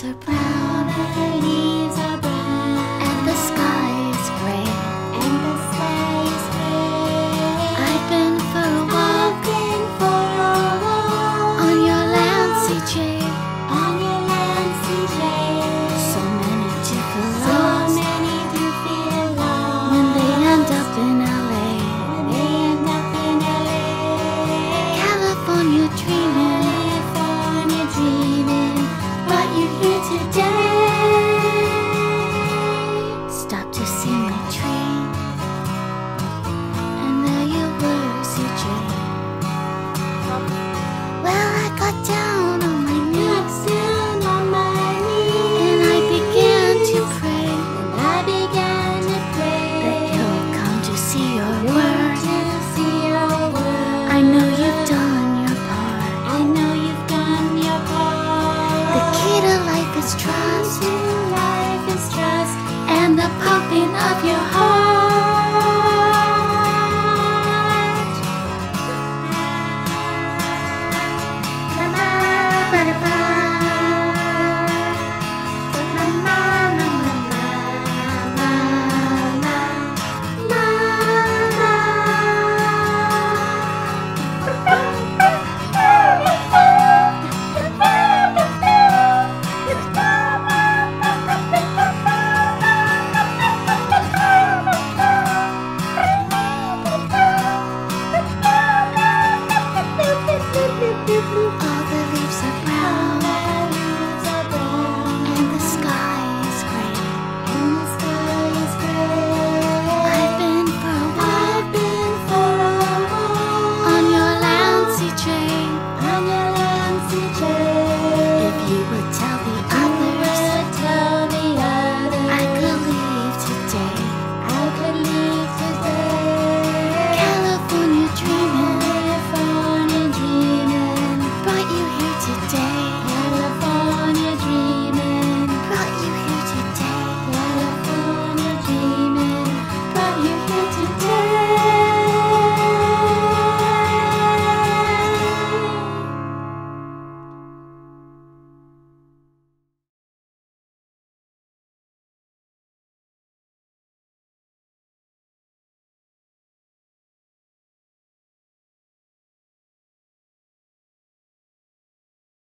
leaves are brown, the leaves are brown, and the sky is gray, and the sky is gray. I've been for a walk, on your land, CJ, on your land, CJ. So many do feel lost, so many do feel lost when they end up in LA, when they end up in LA. California dreaming, California dreaming, brought you here today. Stopped to see my train, and there you were, CJ. Well, I got down on my knees, and I began to pray, that you'll come to see your word. I know you've done your part. The key to life is trust, and the pumping of your heart.